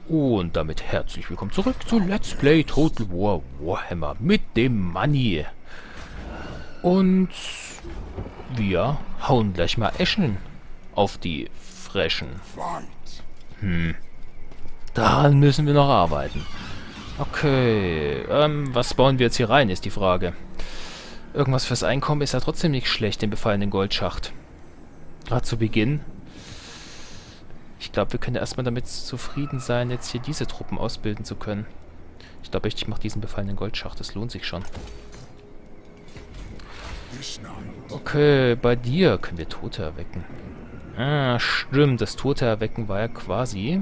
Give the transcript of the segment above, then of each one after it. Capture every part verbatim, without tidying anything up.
Und damit herzlich willkommen zurück zu Let's Play Total War Warhammer mit dem Money. Und wir hauen gleich mal Eschen auf die Freschen. Hm. Daran müssen wir noch arbeiten. Okay, ähm, was bauen wir jetzt hier rein, ist die Frage. Irgendwas fürs Einkommen ist ja trotzdem nicht schlecht, den befallenen Goldschacht. Gerade zu Beginn. Ich glaube, wir können erstmal damit zufrieden sein, jetzt hier diese Truppen ausbilden zu können. Ich glaube echt, ich mache diesen befallenen Goldschacht. Das lohnt sich schon. Okay, bei dir können wir Tote erwecken. Ah, stimmt. Das Tote erwecken war ja quasi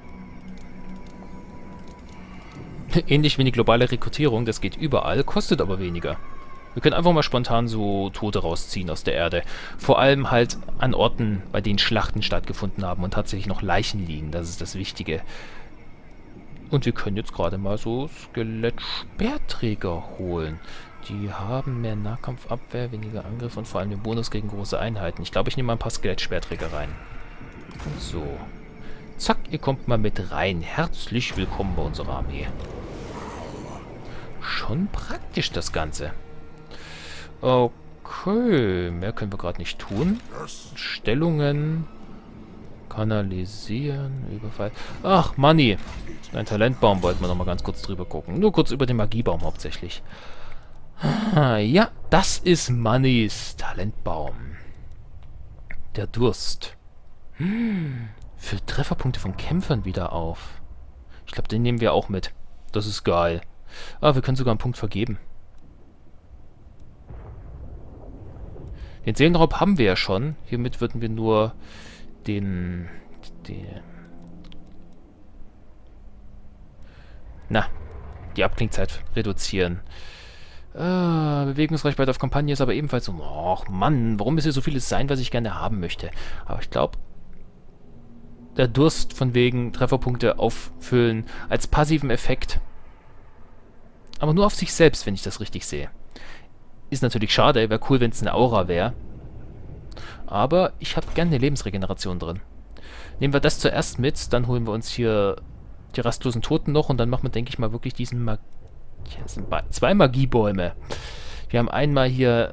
ähnlich wie die globale Rekrutierung. Das geht überall, kostet aber weniger. Wir können einfach mal spontan so Tote rausziehen aus der Erde. Vor allem halt an Orten, bei denen Schlachten stattgefunden haben und tatsächlich noch Leichen liegen. Das ist das Wichtige. Und wir können jetzt gerade mal so Skelett-Speerträger holen. Die haben mehr Nahkampfabwehr, weniger Angriff und vor allem den Bonus gegen große Einheiten. Ich glaube, ich nehme mal ein paar Skelett-Speerträger rein. So. Zack, ihr kommt mal mit rein. Herzlich willkommen bei unserer Armee. Schon praktisch das Ganze. Okay, mehr können wir gerade nicht tun. Stellungen, kanalisieren, Überfall. Ach, Money. Ein Talentbaum wollten wir noch mal ganz kurz drüber gucken. Nur kurz über den Magiebaum hauptsächlich. Ah, ja, das ist Moneys Talentbaum. Der Durst. Hm, für Trefferpunkte von Kämpfern wieder auf. Ich glaube, den nehmen wir auch mit. Das ist geil. Ah, wir können sogar einen Punkt vergeben. Den Seelenraub haben wir ja schon. Hiermit würden wir nur den... Die, na, die Abklingzeit reduzieren. Ah, Bewegungsreichweite auf Kampagne ist aber ebenfalls so... Och, Mann, warum ist hier so vieles sein, was ich gerne haben möchte? Aber ich glaube, der Durst von wegen Trefferpunkte auffüllen als passiven Effekt. Aber nur auf sich selbst, wenn ich das richtig sehe. Ist natürlich schade, wäre cool, wenn es eine Aura wäre. Aber ich habe gerne eine Lebensregeneration drin. Nehmen wir das zuerst mit, dann holen wir uns hier die rastlosen Toten noch und dann machen wir, denke ich mal, wirklich diesen Mag hier sind zwei Magiebäume. Wir haben einmal hier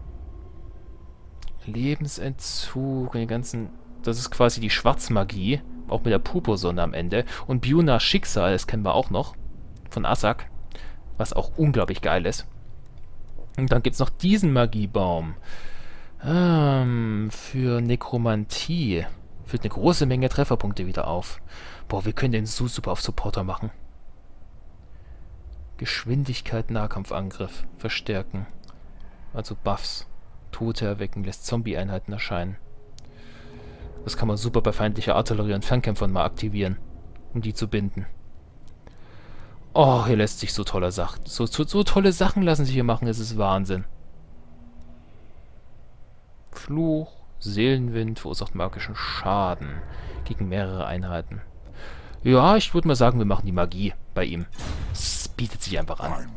Lebensentzug und die ganzen... Das ist quasi die Schwarzmagie, auch mit der Purpursonne am Ende. Und Bjunas Schicksal, das kennen wir auch noch, von Asak, was auch unglaublich geil ist. Und dann gibt es noch diesen Magiebaum. Ähm, für Nekromantie. Führt eine große Menge Trefferpunkte wieder auf. Boah, wir können den so super auf Supporter machen. Geschwindigkeit, Nahkampfangriff. Verstärken. Also Buffs. Tote erwecken, lässt Zombie-Einheiten erscheinen. Das kann man super bei feindlicher Artillerie und Fernkämpfern mal aktivieren. Um die zu binden. Oh, hier lässt sich so tolle Sachen. So, so, so tolle Sachen lassen sich hier machen, es ist Wahnsinn. Fluch, Seelenwind verursacht magischen Schaden gegen mehrere Einheiten. Ja, ich würde mal sagen, wir machen die Magie bei ihm. Es bietet sich einfach an.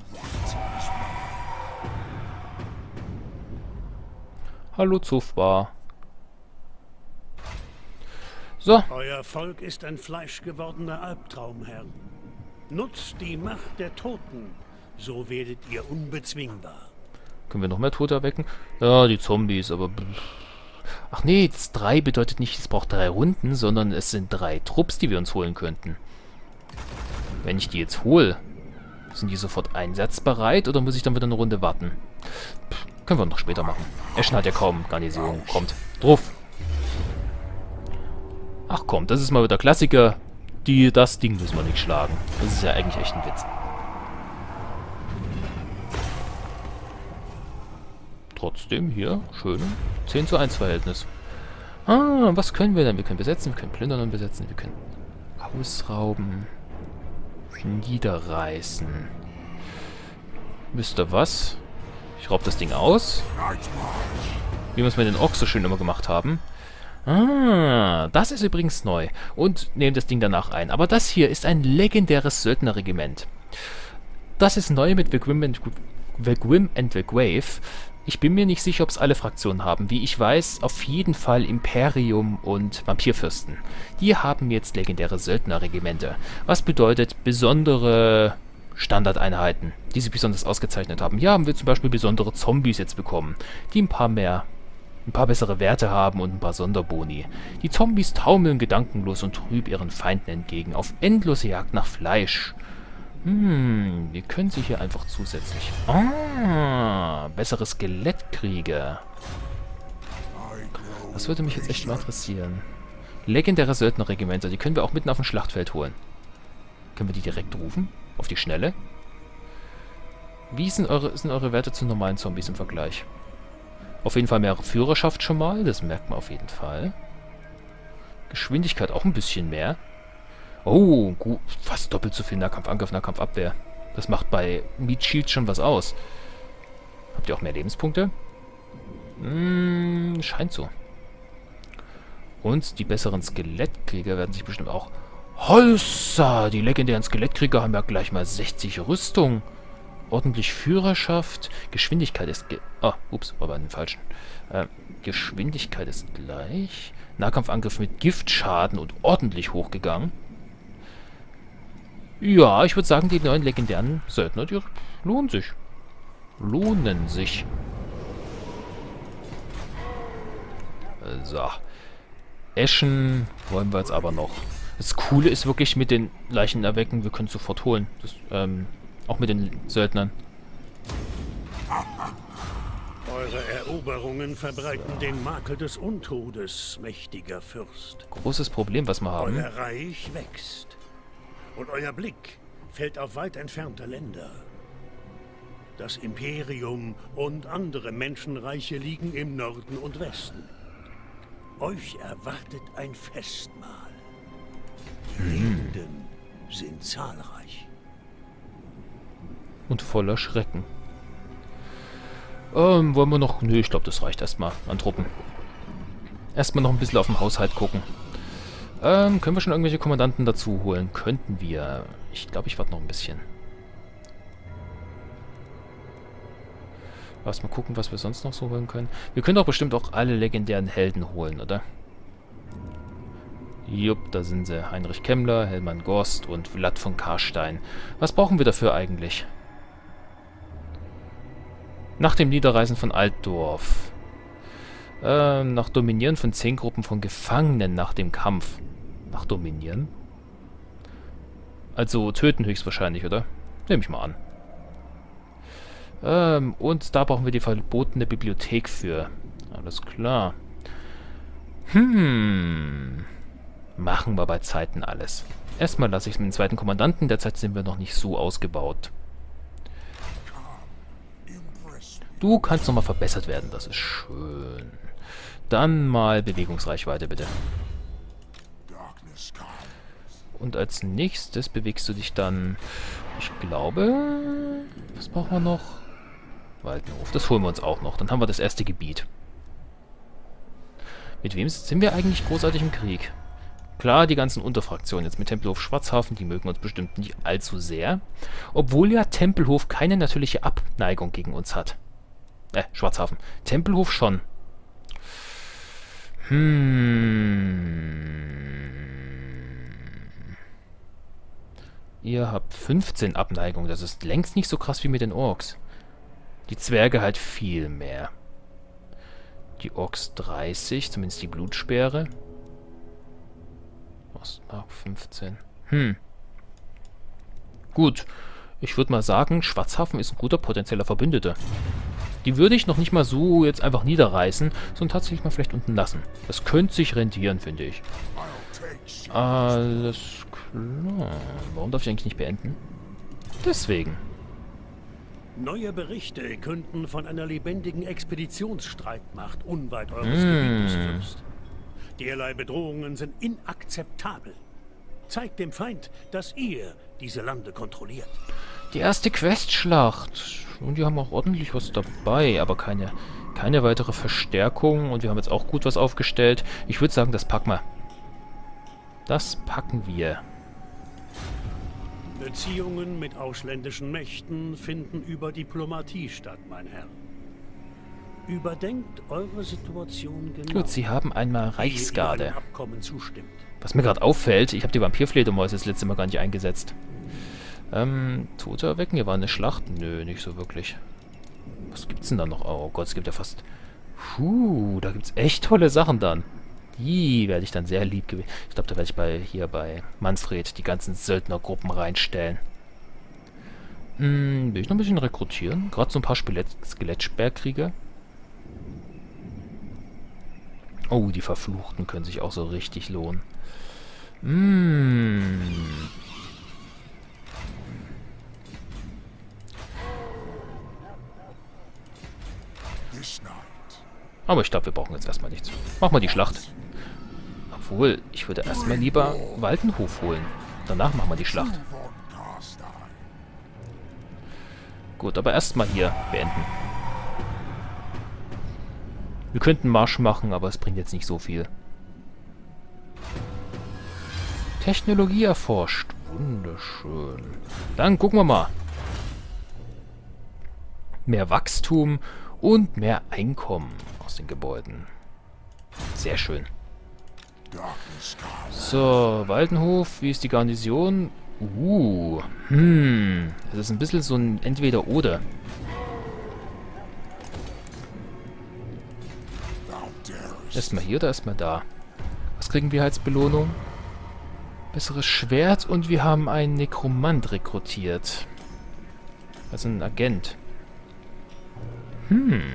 Hallo Zufbar. So. Euer Volk ist ein fleischgewordener Albtraum, Herr. Nutzt die Macht der Toten, so werdet ihr unbezwingbar. Können wir noch mehr Tote erwecken? Ja, die Zombies, aber... Ach nee, das drei bedeutet nicht, es braucht drei Runden, sondern es sind drei Trupps, die wir uns holen könnten. Wenn ich die jetzt hole, sind die sofort einsatzbereit oder muss ich dann wieder eine Runde warten? Pff, können wir noch später machen. Eschen hat ja kaum Garnison. Kommt. Drauf. Ach komm, das ist mal wieder Klassiker. Die, das Ding müssen wir nicht schlagen. Das ist ja eigentlich echt ein Witz. Trotzdem hier, schön. zehn zu eins Verhältnis. Ah, was können wir denn? Wir können besetzen, wir können plündern und besetzen, wir können ausrauben, niederreißen. Wisst ihr was? Ich raub das Ding aus. Wie wir es mit den Orks so schön immer gemacht haben. Ah, das ist übrigens neu. Und nehmen das Ding danach ein. Aber das hier ist ein legendäres Söldnerregiment. Das ist neu mit The Grim and, The Grim and the Grave. Ich bin mir nicht sicher, ob es alle Fraktionen haben. Wie ich weiß, auf jeden Fall Imperium und Vampirfürsten. Die haben jetzt legendäre Söldnerregimente. Was bedeutet besondere Standardeinheiten, die sich besonders ausgezeichnet haben. Hier haben wir zum Beispiel besondere Zombies jetzt bekommen, die ein paar mehr, ein paar bessere Werte haben und ein paar Sonderboni. Die Zombies taumeln gedankenlos und trüb ihren Feinden entgegen, auf endlose Jagd nach Fleisch. Hm, wir können sie hier einfach zusätzlich... Ah, bessere Skelettkrieger. Das würde mich jetzt echt mal interessieren. Legendäre Söldnerregimenter, die können wir auch mitten auf dem Schlachtfeld holen. Können wir die direkt rufen? Auf die Schnelle? Wie sind eure, sind eure Werte zu normalen Zombies im Vergleich? Auf jeden Fall mehr Führerschaft schon mal, das merkt man auf jeden Fall. Geschwindigkeit auch ein bisschen mehr. Oh, gut, fast doppelt so viel Nahkampfangriff, Nahkampfabwehr. Das macht bei Meat Shield schon was aus. Habt ihr auch mehr Lebenspunkte? Hm, scheint so. Und die besseren Skelettkrieger werden sich bestimmt auch... Holza! Die legendären Skelettkrieger haben ja gleich mal sechzig Rüstung. Ordentlich Führerschaft. Geschwindigkeit ist... Ge ah, ups, war bei den falschen. Äh, Geschwindigkeit ist gleich. Nahkampfangriff mit Giftschaden und ordentlich hochgegangen. Ja, ich würde sagen, die neuen legendären Söldner, die lohnen sich. Lohnen sich. So. Eschen wollen wir jetzt aber noch. Das Coole ist wirklich mit den Leichen erwecken, wir können es sofort holen. Das, ähm, auch mit den Söldnern. Eure Eroberungen verbreiten den Makel des Untodes, mächtiger Fürst. Großes Problem, was wir haben. Euer Reich wächst. Und euer Blick fällt auf weit entfernte Länder. Das Imperium und andere Menschenreiche liegen im Norden und Westen. Euch erwartet ein Festmahl. Die Lebenden sind zahlreich. Und voller Schrecken. Ähm, wollen wir noch... Nö, ich glaube, das reicht erstmal an Truppen. Erstmal noch ein bisschen auf den Haushalt gucken. Ähm, können wir schon irgendwelche Kommandanten dazu holen? Könnten wir. Ich glaube, ich warte noch ein bisschen. Lass mal gucken, was wir sonst noch so holen können. Wir können doch bestimmt auch alle legendären Helden holen, oder? Jupp, da sind sie. Heinrich Kemmler, Hellmann Gorst und Vlad von Karstein. Was brauchen wir dafür eigentlich? Nach dem Niederreißen von Altdorf. Ähm, nach Dominieren von zehn Gruppen von Gefangenen nach dem Kampf. Nach Dominieren? Also töten höchstwahrscheinlich, oder? Nehme ich mal an. Ähm, und da brauchen wir die verbotene Bibliothek für. Alles klar. Hm. Machen wir bei Zeiten alles. Erstmal lasse ich es mit dem zweiten Kommandanten. Derzeit sind wir noch nicht so ausgebaut. Du kannst nochmal verbessert werden. Das ist schön. Dann mal Bewegungsreichweite, bitte. Und als nächstes bewegst du dich dann... Ich glaube... Was brauchen wir noch? Waldenhof. Das holen wir uns auch noch. Dann haben wir das erste Gebiet. Mit wem sind wir eigentlich großartig im Krieg? Klar, die ganzen Unterfraktionen jetzt mit Tempelhof Schwarzhafen, die mögen uns bestimmt nicht allzu sehr. Obwohl ja Tempelhof keine natürliche Abneigung gegen uns hat. Äh, Schwarzhafen. Tempelhof schon. Hm... Ihr habt fünfzehn Abneigung. Das ist längst nicht so krass wie mit den Orks. Die Zwerge halt viel mehr. Die Orks dreißig, zumindest die Blutspeere. Ostmark fünfzehn. Hm. Gut. Ich würde mal sagen, Schwarzhafen ist ein guter potenzieller Verbündeter. Die würde ich noch nicht mal so jetzt einfach niederreißen, sondern tatsächlich mal vielleicht unten lassen. Das könnte sich rentieren, finde ich. Alles klar. Warum darf ich eigentlich nicht beenden? Deswegen. Neue Berichte künden von einer lebendigen Expeditionsstreitmacht unweit eures Mm. Gebietes, Fürst. Derlei Bedrohungen sind inakzeptabel. Zeigt dem Feind, dass ihr diese Lande kontrolliert. Die erste Questschlacht. Und die haben auch ordentlich was dabei, aber keine, keine weitere Verstärkung. Und wir haben jetzt auch gut was aufgestellt. Ich würde sagen, das packen wir. Das packen wir. Beziehungen mit ausländischen Mächten finden über Diplomatie statt, mein Herr. Überdenkt eure Situation genau. Gut, Sie haben einmal ehe ihr Reichsgarde. einem Abkommen zustimmt. Was mir gerade auffällt, ich habe die Vampirfledermäuse das letzte Mal gar nicht eingesetzt. Ähm, Tote erwecken, hier war eine Schlacht? Nö, nicht so wirklich. Was gibt's denn da noch? Oh Gott, es gibt ja fast... Puh, da gibt's echt tolle Sachen dann. Die werde ich dann sehr lieb gewinnen. Ich glaube, da werde ich bei hier bei Manfred die ganzen Söldnergruppen reinstellen. Hm, will ich noch ein bisschen rekrutieren? Gerade so ein paar Skelett Skelettsperrkrieger. Oh, die Verfluchten können sich auch so richtig lohnen. Hm. Aber ich glaube, wir brauchen jetzt erstmal nichts. Mach mal die Schlacht. Obwohl, ich würde erstmal lieber Waldenhof holen. Danach machen wir die Schlacht. Gut, aber erstmal hier beenden. Wir könnten Marsch machen, aber es bringt jetzt nicht so viel. Technologie erforscht. Wunderschön. Dann gucken wir mal. Mehr Wachstum und mehr Einkommen aus den Gebäuden. Sehr schön. So, Waldenhof, wie ist die Garnison? Uh, hm. Das ist ein bisschen so ein Entweder-Oder. Erstmal hier oder erstmal da? Was kriegen wir als Belohnung? Besseres Schwert und wir haben einen Nekromant rekrutiert. Also ein Agent. Hm.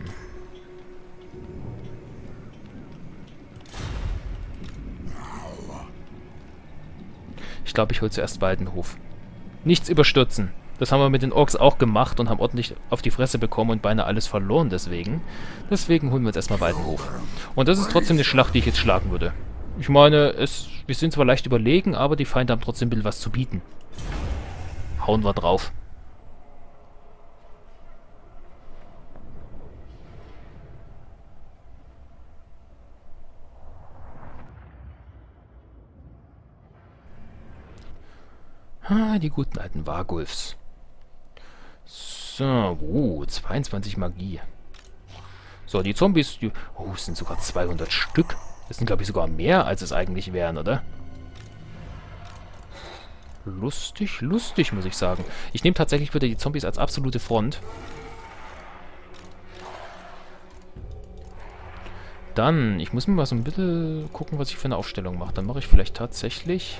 Ich glaube, ich hole zuerst Waldenhof. Nichts überstürzen. Das haben wir mit den Orks auch gemacht und haben ordentlich auf die Fresse bekommen und beinahe alles verloren deswegen. Deswegen holen wir jetzt erstmal Waldenhof. Und das ist trotzdem eine Schlacht, die ich jetzt schlagen würde. Ich meine, es, wir sind zwar leicht überlegen, aber die Feinde haben trotzdem ein bisschen was zu bieten. Hauen wir drauf. Ah, die guten alten Wargulfs. So, uh, zweiundzwanzig Magie. So, die Zombies, die, oh, es sind sogar zweihundert Stück. Das sind, glaube ich, sogar mehr, als es eigentlich wären, oder? Lustig, lustig, muss ich sagen. Ich nehme tatsächlich wieder die Zombies als absolute Front. Dann, ich muss mir mal so ein bisschen gucken, was ich für eine Aufstellung mache. Dann mache ich vielleicht tatsächlich...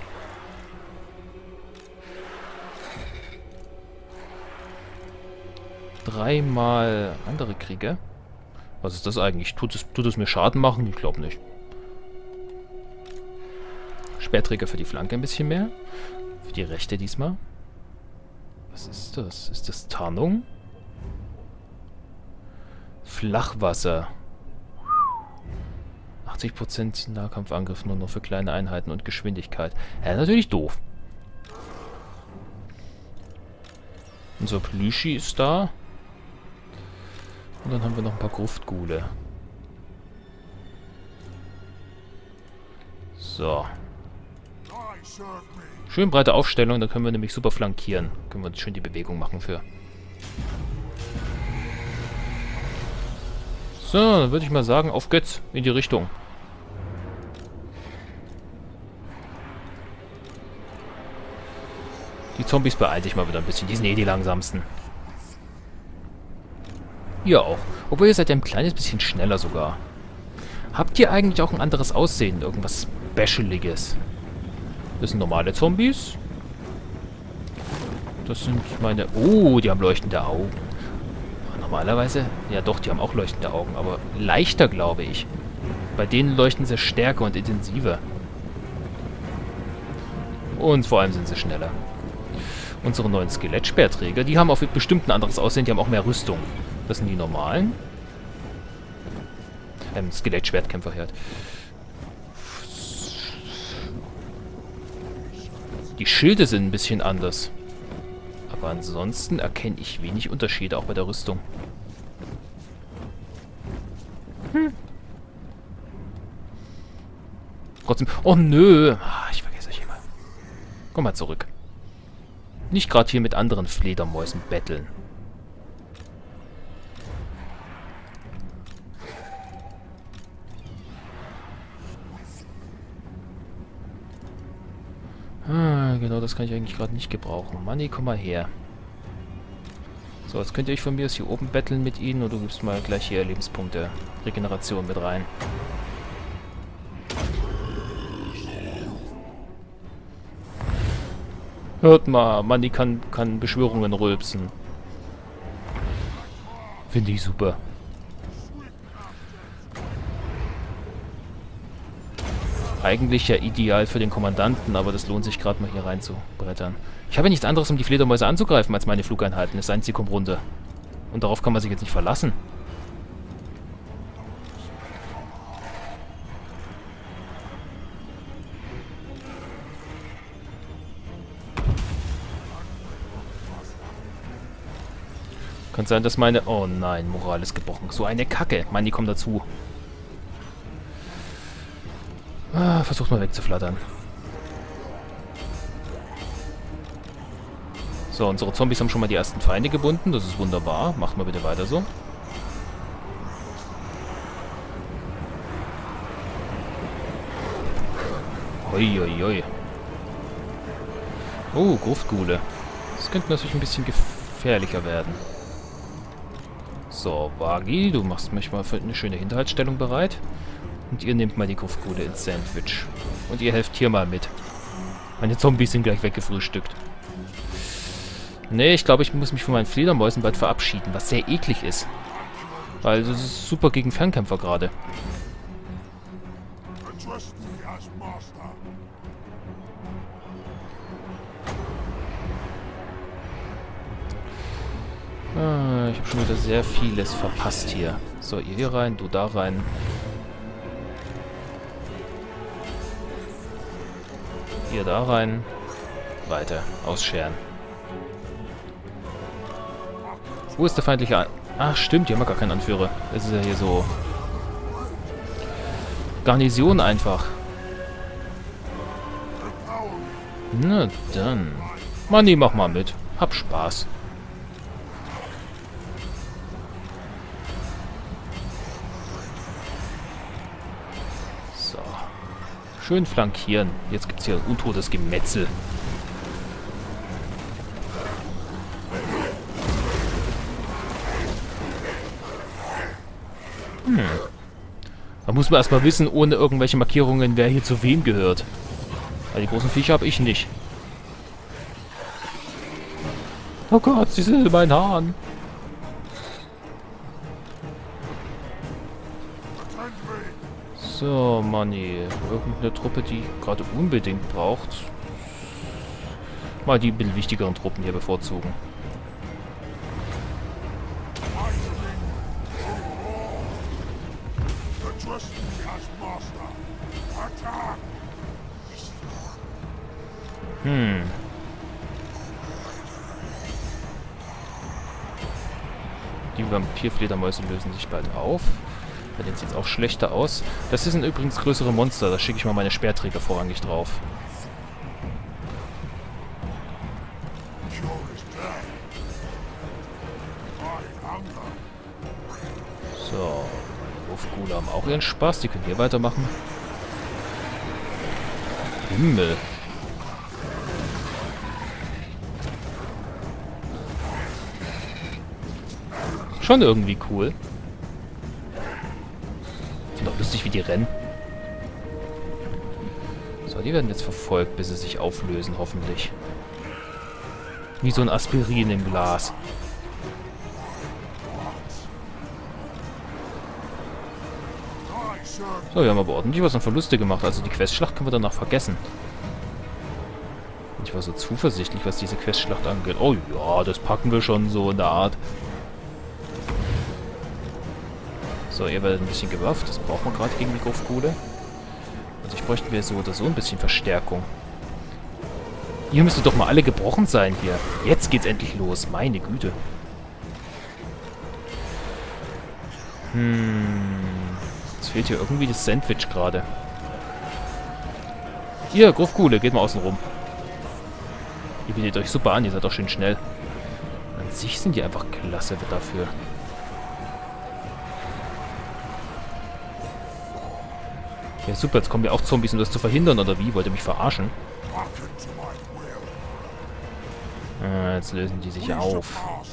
dreimal andere Kriege. Was ist das eigentlich? Tut es, tut es mir Schaden machen? Ich glaube nicht. Speerträger für die Flanke ein bisschen mehr. Für die rechte diesmal. Was ist das? Ist das Tarnung? Flachwasser. achtzig Prozent Nahkampfangriff nur noch für kleine Einheiten und Geschwindigkeit. Ja, natürlich doof. Unser Plüschi ist da. Und dann haben wir noch ein paar Gruftgule. So. Schön breite Aufstellung, da können wir nämlich super flankieren. Können wir uns schön die Bewegung machen für. So, dann würde ich mal sagen, auf geht's in die Richtung. Die Zombies beeilen sich mal wieder ein bisschen. Die sind eh die langsamsten. Ihr auch. Obwohl ihr seid ja ein kleines bisschen schneller sogar. Habt ihr eigentlich auch ein anderes Aussehen? Irgendwas Specialiges? Das sind normale Zombies. Das sind meine... Oh, die haben leuchtende Augen. Normalerweise... Ja doch, die haben auch leuchtende Augen. Aber leichter, glaube ich. Bei denen leuchten sie stärker und intensiver. Und vor allem sind sie schneller. Unsere neuen Skelettsperrträger, die haben auf bestimmt ein anderes Aussehen. Die haben auch mehr Rüstung. Das sind die normalen. Ähm, Skelettschwertkämpfer halt. Die Schilde sind ein bisschen anders. Aber ansonsten erkenne ich wenig Unterschiede, auch bei der Rüstung. Hm. Trotzdem... Oh, nö. Ah, ich vergesse euch immer. Komm mal zurück. Nicht gerade hier mit anderen Fledermäusen betteln. Ah, genau, das kann ich eigentlich gerade nicht gebrauchen. Manni, komm mal her. So, jetzt könnt ihr euch von mir aus hier oben betteln mit ihnen und du gibst mal gleich hier Lebenspunkte Regeneration mit rein. Hört mal, Manni kann, kann Beschwörungen rülpsen. Finde ich super. Eigentlich ja ideal für den Kommandanten, aber das lohnt sich gerade mal hier rein zu brettern. Ich habe ja nichts anderes, um die Fledermäuse anzugreifen, als meine Flugeinheiten. Es sei denn, sie kommen runter. Und darauf kann man sich jetzt nicht verlassen. Kann sein, dass meine... Oh nein, Moral ist gebrochen. So eine Kacke. Mann, die kommen dazu. Ah, versucht mal wegzuflattern. So, unsere Zombies haben schon mal die ersten Feinde gebunden. Das ist wunderbar. Macht mal bitte weiter so. Hoi, hoi, hoi. Oh, Gruftgule. Das könnte natürlich ein bisschen gefährlicher werden. So, Wagi, du machst mich mal für eine schöne Hinterhaltsstellung bereit. Und ihr nehmt mal die Gruftgule ins Sandwich. Und ihr helft hier mal mit. Meine Zombies sind gleich weggefrühstückt. Nee, ich glaube, ich muss mich von meinen Fledermäusen bald verabschieden, was sehr eklig ist. Weil das ist super gegen Fernkämpfer gerade. Ah, ich habe schon wieder sehr vieles verpasst hier. So, ihr hier rein, du da rein. Ihr da rein. Weiter, ausscheren. Wo ist der feindliche An... Ach, stimmt, hier haben wir gar keinen Anführer. Das ist ja hier so... Garnison einfach. Na dann. Manni, mach mal mit. Hab Spaß. So. Schön flankieren. Jetzt gibt's hier untotes Gemetzel. Hm. Da muss man erstmal wissen, ohne irgendwelche Markierungen, wer hier zu wem gehört. Weil die großen Viecher habe ich nicht. Oh Gott, sie sind in meinen Haaren. So, Manni. Irgendeine Truppe, die gerade unbedingt braucht. Mal die bisschen wichtigeren Truppen hier bevorzugen. Hm. Die Vampirfledermäuse lösen sich bald auf. Bei denen sieht es auch schlechter aus. Das hier sind übrigens größere Monster. Da schicke ich mal meine Speerträger vorrangig drauf. So. Wurfgule haben auch ihren Spaß. Die können hier weitermachen. Himmel. Schon irgendwie cool. Finde auch lustig, wie die rennen. So, die werden jetzt verfolgt, bis sie sich auflösen, hoffentlich. Wie so ein Aspirin im Glas. So, wir haben aber ordentlich was an Verluste gemacht. Also die Questschlacht können wir danach vergessen. Ich war so zuversichtlich, was diese Questschlacht angeht. Oh ja, das packen wir schon so in der Art. So, ihr werdet ein bisschen gewafft. Das braucht man gerade gegen die Gruftgule. Also ich bräuchten wir so oder so ein bisschen Verstärkung. Ihr müsstet doch mal alle gebrochen sein hier. Jetzt geht's endlich los. Meine Güte. Hm. Jetzt fehlt hier irgendwie das Sandwich gerade. Hier, Gruftgule, geht mal außen rum. Ihr bietet euch super an, ihr seid doch schön schnell. An sich sind die einfach klasse dafür. Ja super, jetzt kommen ja auch Zombies, um das zu verhindern, oder wie? Wollt ihr mich verarschen? Ah, jetzt lösen die sich auf.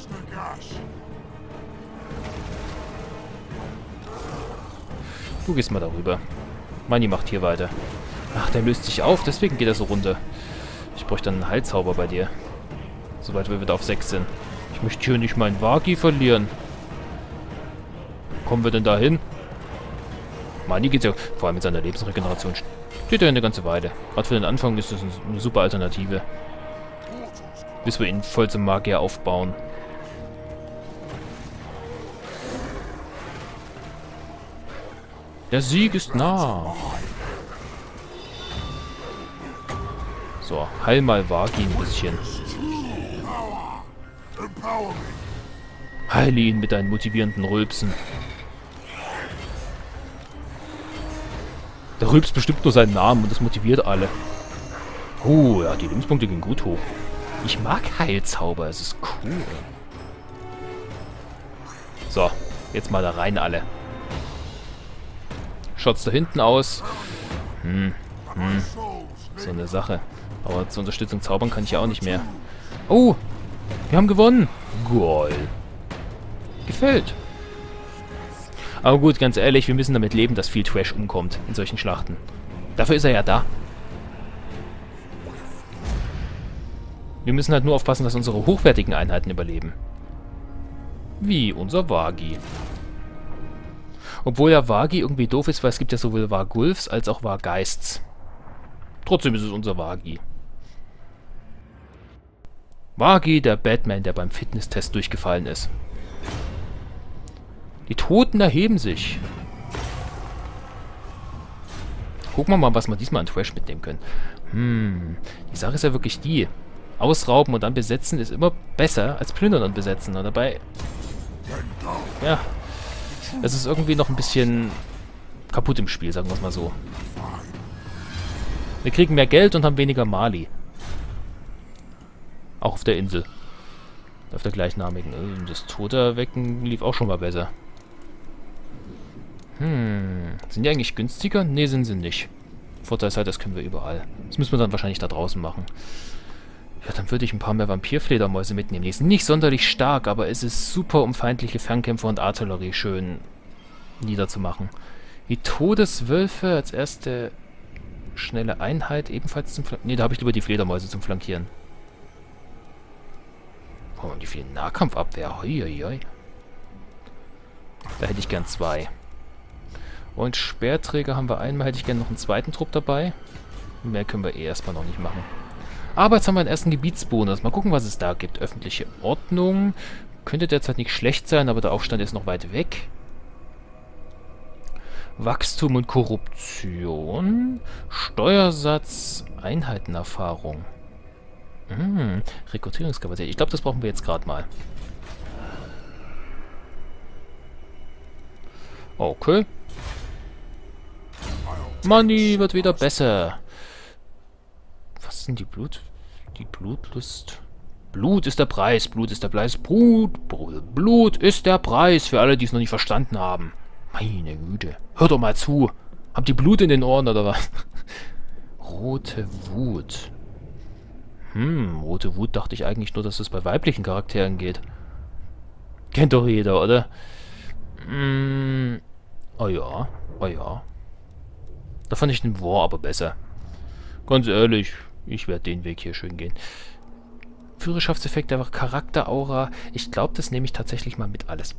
Du gehst mal darüber. Manni macht hier weiter. Ach, der löst sich auf, deswegen geht er so runter. Ich bräuchte dann einen Heilzauber bei dir. Sobald wir wieder auf sechs sind. Ich möchte hier nicht meinen Wagi verlieren. Kommen wir denn da hin? Manni geht's ja, vor allem mit seiner Lebensregeneration, steht er eine ganze Weile. Gerade für den Anfang ist das eine super Alternative. Bis wir ihn voll zum Magier aufbauen. Der Sieg ist nah. So, heil mal Wagi ein bisschen. Heile ihn mit deinen motivierenden Rülpsen. Der rülpst bestimmt nur seinen Namen und das motiviert alle. Oh, ja, die Lebenspunkte gehen gut hoch. Ich mag Heilzauber, es ist cool. So, jetzt mal da rein alle. Schaut's da hinten aus? Hm, hm. So eine Sache. Aber zur Unterstützung zaubern kann ich ja auch nicht mehr. Oh, wir haben gewonnen. Geil. Gefällt. Aber gut, ganz ehrlich, wir müssen damit leben, dass viel Trash umkommt in solchen Schlachten. Dafür ist er ja da. Wir müssen halt nur aufpassen, dass unsere hochwertigen Einheiten überleben. Wie unser Wagi. Obwohl ja Wagi irgendwie doof ist, weil es gibt ja sowohl Wargulfs als auch Wargeists. Trotzdem ist es unser Wagi. Wagi, der Batman, der beim Fitnesstest durchgefallen ist. Die Toten erheben sich. Gucken wir mal, was wir diesmal an Trash mitnehmen können. Hm, die Sache ist ja wirklich die. Ausrauben und dann besetzen ist immer besser als plündern und besetzen. Und dabei... Ja, es ist irgendwie noch ein bisschen kaputt im Spiel, sagen wir es mal so. Wir kriegen mehr Geld und haben weniger Mali. Auch auf der Insel. Auf der gleichnamigen. Das Tote erwecken lief auch schon mal besser. Hm. Sind die eigentlich günstiger? Ne, sind sie nicht. Vorteil ist halt, das können wir überall. Das müssen wir dann wahrscheinlich da draußen machen. Ja, dann würde ich ein paar mehr Vampirfledermäuse mitnehmen. Die sind nicht sonderlich stark, aber es ist super, um feindliche Fernkämpfer und Artillerie schön niederzumachen. Die Todeswölfe als erste schnelle Einheit ebenfalls zum Flankieren. Ne, da habe ich lieber die Fledermäuse zum Flankieren. Oh, und die viel Nahkampfabwehr. Hoi, hoi, hoi. Da hätte ich gern zwei. Und Speerträger haben wir einmal. Hätte ich gern noch einen zweiten Trupp dabei. Mehr können wir eh erstmal noch nicht machen. Aber jetzt haben wir einen ersten Gebietsbonus. Mal gucken, was es da gibt. Öffentliche Ordnung. Könnte derzeit nicht schlecht sein, aber der Aufstand ist noch weit weg. Wachstum und Korruption. Steuersatz. Einheitenerfahrung. Hm, Rekrutierungskapazität. Ich glaube, das brauchen wir jetzt gerade mal. Okay. Money wird wieder besser. Was sind die Blut? Die Blutlust. Blut ist der Preis. Blut ist der Preis. Blut, Blut, Blut ist der Preis. Für alle, die es noch nicht verstanden haben. Meine Güte. Hört doch mal zu. Habt ihr Blut in den Ohren oder was? Rote Wut. Hm, rote Wut dachte ich eigentlich nur, dass es bei weiblichen Charakteren geht. Kennt doch jeder, oder? Hm, oh ja, oh ja. Da fand ich den War aber besser. Ganz ehrlich, ich werde den Weg hier schön gehen. Führerschaftseffekt, einfach Charakteraura. Ich glaube, das nehme ich tatsächlich mal mit alles.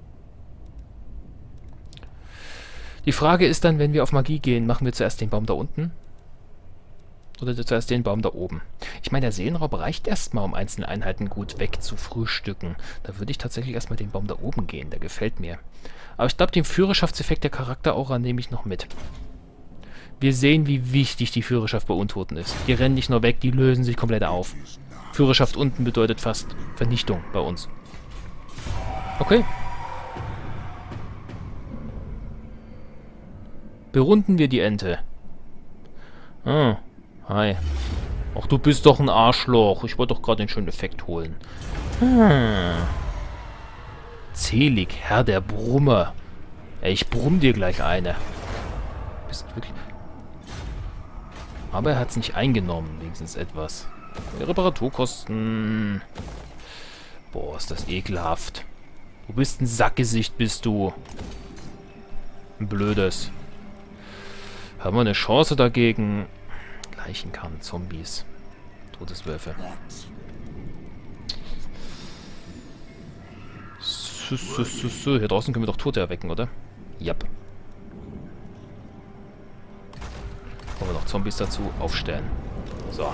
Die Frage ist dann, wenn wir auf Magie gehen, machen wir zuerst den Baum da unten? Oder zuerst den Baum da oben? Ich meine, der Seelenraub reicht erstmal, um einzelne Einheiten gut wegzufrühstücken. Da würde ich tatsächlich erstmal den Baum da oben gehen. Der gefällt mir. Aber ich glaube, den Führerschaftseffekt der Charakteraura nehme ich noch mit. Wir sehen, wie wichtig die Führerschaft bei Untoten ist. Die rennen nicht nur weg, die lösen sich komplett auf. Führerschaft unten bedeutet fast Vernichtung bei uns. Okay. Berunden wir die Ente. Ah, hi. Ach, du bist doch ein Arschloch. Ich wollte doch gerade den schönen Effekt holen. Hm. Zelig, Herr der Brummer. Ey, ich brumm dir gleich eine. Bist wirklich... Aber er hat es nicht eingenommen, wenigstens etwas. Reparaturkosten. Boah, ist das ekelhaft. Du bist ein Sackgesicht, bist du. Ein blödes. Haben wir eine Chance dagegen? Leichenkarren, Zombies. Todeswölfe. So, so, so, so. Hier draußen können wir doch Tote erwecken, oder? Jap. Wollen wir noch Zombies dazu aufstellen. So.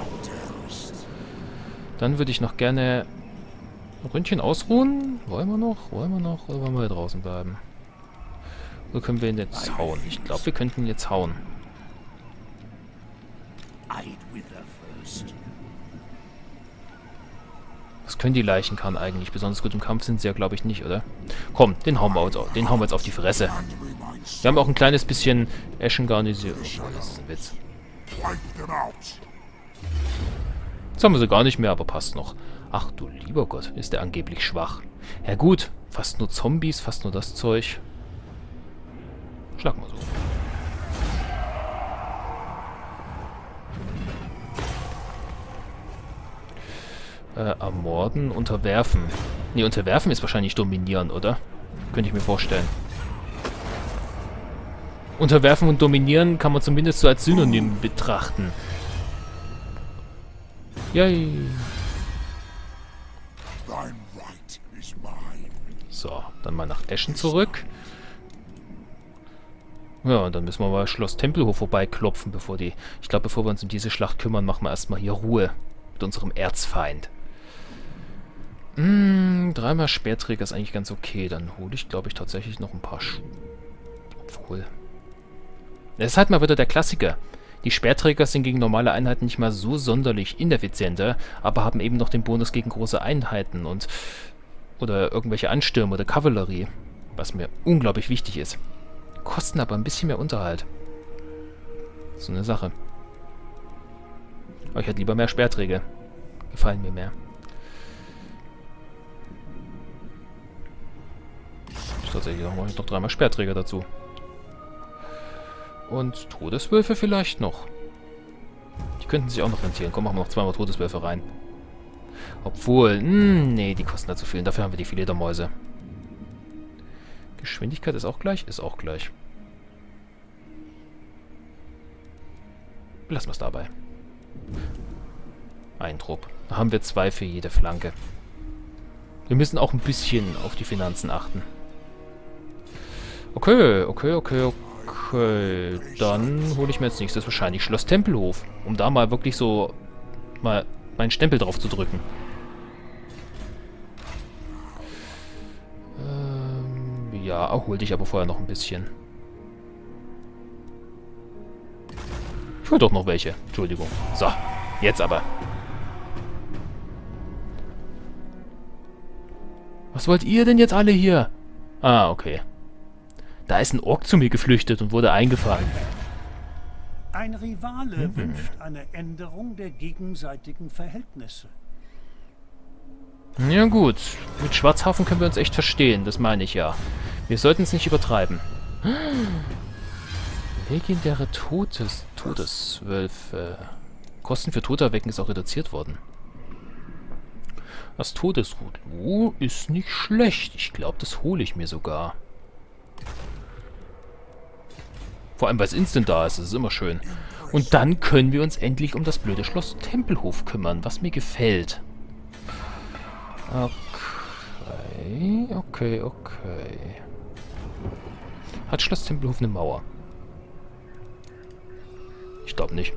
Dann würde ich noch gerne ein Ründchen ausruhen. Wollen wir noch? Wollen wir noch? Oder wollen wir hier draußen bleiben? Oder können wir ihn jetzt hauen? Ich glaube, wir könnten ihn jetzt hauen. Was können die Leichenkarren eigentlich? Besonders gut im Kampf sind sie ja, glaube ich, nicht, oder? Komm, den hauen wir jetzt auf, den hauen wir jetzt auf die Fresse. Wir haben auch ein kleines bisschen Eschen garnisiert. Oh, das ist ein Witz. Jetzt haben wir sie gar nicht mehr, aber passt noch. Ach du lieber Gott, ist der angeblich schwach. Ja gut, fast nur Zombies, fast nur das Zeug. Schlag mal so. Äh, ermorden, unterwerfen. Ne, unterwerfen ist wahrscheinlich dominieren, oder? Könnte ich mir vorstellen. Unterwerfen und dominieren kann man zumindest so als Synonym betrachten. Yay. So, dann mal nach Eschen zurück. Ja, und dann müssen wir mal Schloss Tempelhof vorbeiklopfen, bevor die... Ich glaube, bevor wir uns um diese Schlacht kümmern, machen wir erstmal hier Ruhe mit unserem Erzfeind. Hm, dreimal Speerträger ist eigentlich ganz okay. Dann hole ich, glaube ich, tatsächlich noch ein paar... Sch Obwohl... Das ist halt mal wieder der Klassiker. Die Speerträger sind gegen normale Einheiten nicht mal so sonderlich ineffizienter, aber haben eben noch den Bonus gegen große Einheiten und... Oder irgendwelche Anstürme oder Kavallerie. Was mir unglaublich wichtig ist. Kosten aber ein bisschen mehr Unterhalt. So eine Sache. Aber ich hätte lieber mehr Speerträger. Gefallen mir mehr. Tatsächlich noch, noch dreimal Speerträger dazu. Und Todeswölfe vielleicht noch. Die könnten sich auch noch rentieren. Komm, machen wir noch zweimal Todeswölfe rein. Obwohl, mh, nee, die kosten da zu viel. Dafür haben wir die Fledermäuse. Geschwindigkeit ist auch gleich? Ist auch gleich. Lassen wir es dabei. Ein Trupp. Da haben wir zwei für jede Flanke. Wir müssen auch ein bisschen auf die Finanzen achten. Okay, okay, okay, okay. Dann hole ich mir als nächstes wahrscheinlich Schloss Tempelhof. Um da mal wirklich so mal meinen Stempel drauf zu drücken. Ähm, ja, hol dich aber vorher noch ein bisschen. Ich hol doch noch welche. Entschuldigung. So, jetzt aber. Was wollt ihr denn jetzt alle hier? Ah, okay. Da ist ein Ork zu mir geflüchtet und wurde eingefangen. Ein Rivale Mhm. wünscht eine Änderung der gegenseitigen Verhältnisse. Ja gut, mit Schwarzhafen können wir uns echt verstehen, das meine ich ja. Wir sollten es nicht übertreiben. Legendäre Todes Todeswölfe. Kosten für Toterwecken ist auch reduziert worden. Das Todesrudlu ist nicht schlecht. Ich glaube, das hole ich mir sogar. Vor allem, weil es instant da ist. Das ist immer schön. Und dann können wir uns endlich um das blöde Schloss Tempelhof kümmern, was mir gefällt. Okay, okay, okay. Hat Schloss Tempelhof eine Mauer? Ich glaube nicht.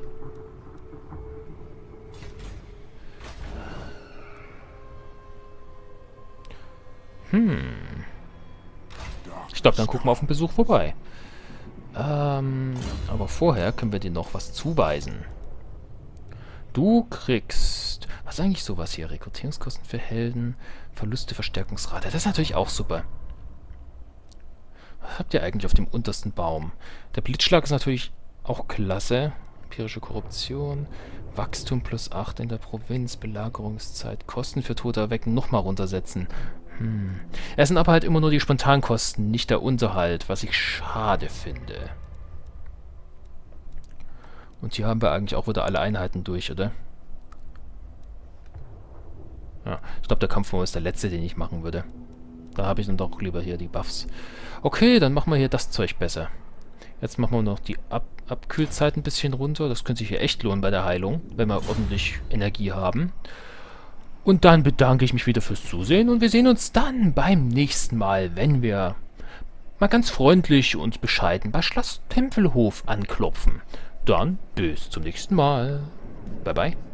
Hm. Ich glaube, dann gucken wir auf den Besuch vorbei. Ähm, aber vorher können wir dir noch was zuweisen. Du kriegst... Was ist eigentlich sowas hier? Rekrutierungskosten für Helden, Verluste, Verstärkungsrate. Das ist natürlich auch super. Was habt ihr eigentlich auf dem untersten Baum? Der Blitzschlag ist natürlich auch klasse. Empirische Korruption, Wachstum plus acht in der Provinz, Belagerungszeit, Kosten für Tote erwecken nochmal runtersetzen. Hm. Es sind aber halt immer nur die Spontankosten, nicht der Unterhalt, was ich schade finde. Und hier haben wir eigentlich auch wieder alle Einheiten durch, oder? Ja, ich glaube, der Kampfmodus ist der letzte, den ich machen würde. Da habe ich dann doch lieber hier die Buffs. Okay, dann machen wir hier das Zeug besser. Jetzt machen wir noch die Ab Abkühlzeit ein bisschen runter. Das könnte sich hier echt lohnen bei der Heilung, wenn wir ordentlich Energie haben. Und dann bedanke ich mich wieder fürs Zusehen und wir sehen uns dann beim nächsten Mal, wenn wir mal ganz freundlich und bescheiden bei Schloss Tempelhof anklopfen. Dann bis zum nächsten Mal. Bye bye.